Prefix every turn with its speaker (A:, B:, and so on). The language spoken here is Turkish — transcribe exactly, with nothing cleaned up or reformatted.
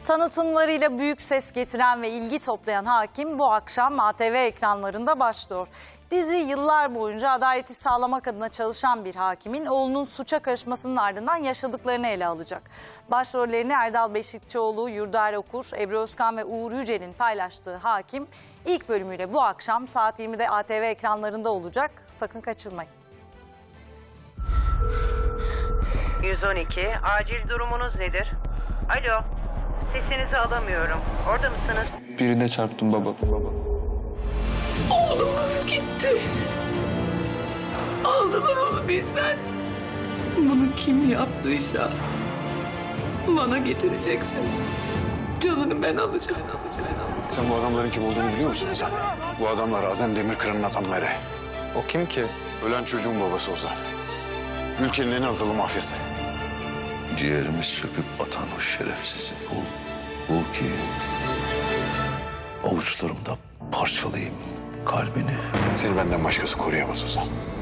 A: Tanıtımlarıyla büyük ses getiren ve ilgi toplayan hakim bu akşam A T V ekranlarında başlıyor. Dizi yıllar boyunca adaleti sağlamak adına çalışan bir hakimin oğlunun suça karışmasının ardından yaşadıklarını ele alacak. Başrollerini Erdal Beşikçioğlu, Yurdaer Okur, Ebru Özkan ve Uğur Yücel'in paylaştığı Hakim ilk bölümüyle bu akşam saat yirmide A T V ekranlarında olacak. Sakın kaçırmayın.
B: yüz on iki, acil durumunuz nedir? Alo, sesinizi alamıyorum. Orada mısınız?
C: Birine çarptım baba. baba.
D: Oğlumuz gitti. Aldılar onu bizden. Bunu kim yaptıysa bana getireceksin. Canını ben alacağım.
E: Sen bu adamların kim olduğunu biliyor musun Ozan? Bu adamlar Azem Demirkıran'ın adamları.
C: O kim ki?
E: Ölen çocuğun babası Ozan. Ülkenin en azılı mafyası.
F: Ciğerimi söküp atan o şerefsizi bul. Bul ki avuçlarımda parçalayayım kalbini.
E: Seni benden başkası koruyamaz Ozan.